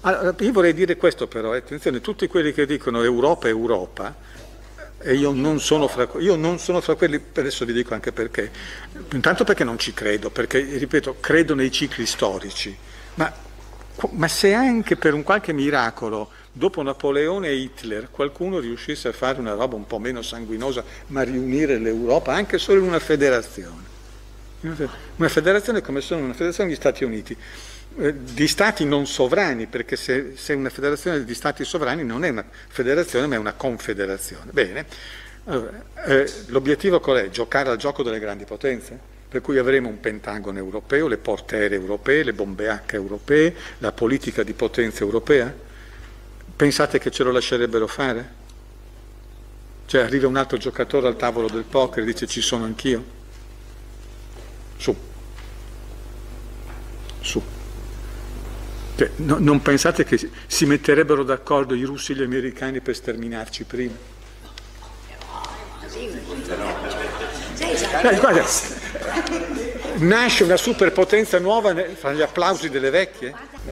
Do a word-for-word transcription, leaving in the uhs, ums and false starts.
Allora, io vorrei dire questo però, eh, attenzione, tutti quelli che dicono Europa, Europa, e io non sono fra, io non sono fra quelli, adesso vi dico anche perché, intanto perché non ci credo, perché, ripeto, credo nei cicli storici, ma, ma se anche per un qualche miracolo, dopo Napoleone e Hitler, qualcuno riuscisse a fare una roba un po' meno sanguinosa, ma riunire l'Europa anche solo in una federazione, una federazione come sono una federazione degli Stati Uniti, di stati non sovrani, perché se, se una federazione di stati sovrani non è una federazione ma è una confederazione. Bene, allora, eh, l'obiettivo qual è? Giocare al gioco delle grandi potenze, per cui avremo un Pentagono europeo, le porte aeree europee, le bombe acca europee, la politica di potenza europea. Pensate che ce lo lascerebbero fare? Cioè arriva un altro giocatore al tavolo del poker e dice ci sono anch'io? Su. Su. Cioè, no, non pensate che si metterebbero d'accordo i russi e gli americani per sterminarci prima? Eh, guarda, nasce una superpotenza nuova fra gli applausi delle vecchie?